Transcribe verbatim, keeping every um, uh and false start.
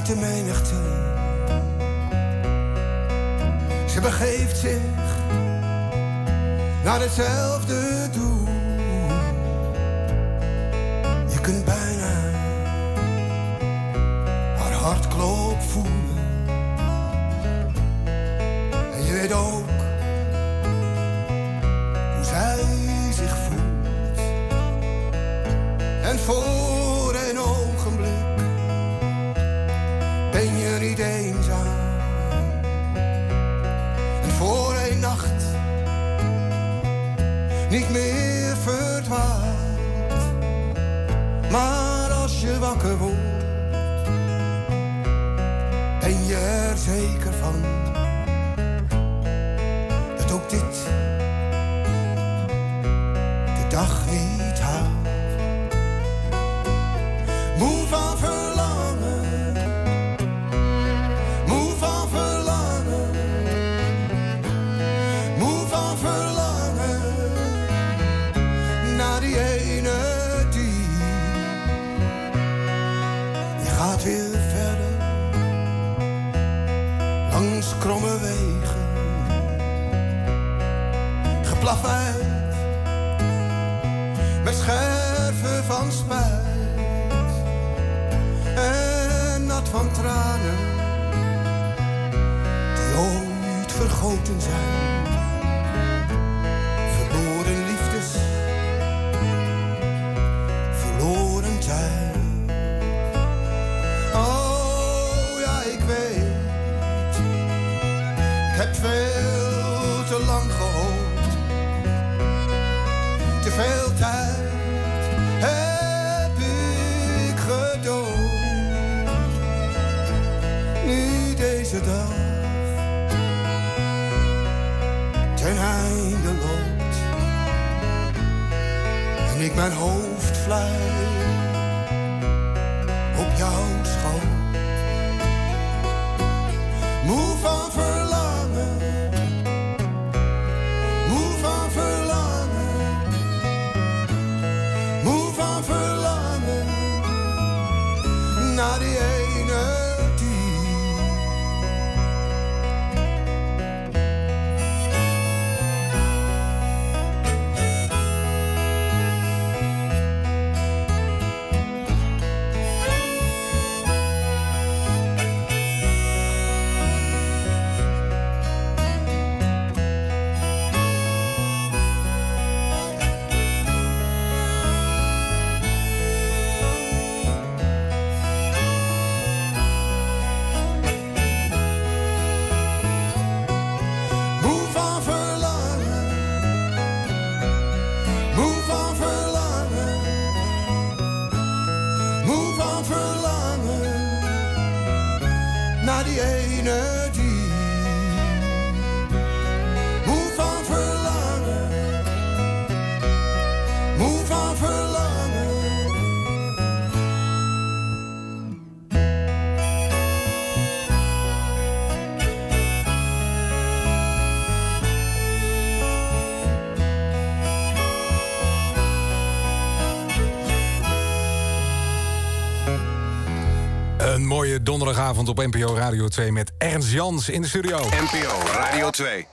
uit de menigte. Ze begeeft zich naar hetzelfde doel. Je kunt bijna haar hartklop voelen. En je weet ook hoe zij zich voelt. En voor een ogenblik ben je niet eenzaam. En voor een nacht niet meer verdwaald. Maar als je wakker wordt, ben je er zeker van dat ook dit de dag niet haalt. Moe van verlangen, moe van verlangen, moe van verlangen naar die ene die. Je gaat weer verder langs kromme wegen, geplaveid met scherven van spijt en nat van tranen die ooit vergoten zijn. Verloren liefdes, verloren tijd. Oh ja, ik weet, ik heb veel te lang gehoopt, te veel tijd heb ik gedood. Nu deze dag ten einde loopt en ik mijn hoofd vlei op jouw schoot. Moe van verlangen, moe van verlangen, moe van verlangen naar die ene die. Die ene die. Moe van verlangen, moe van verlangen. Een mooie donderdagavond op N P O Radio twee met Ernst Jans in de studio. N P O Radio twee.